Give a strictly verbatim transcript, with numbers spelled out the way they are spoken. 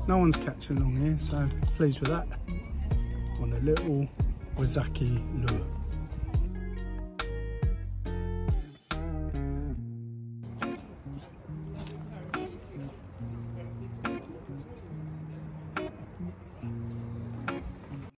no one's catching along here, so pleased with that on a little Wazaki lure.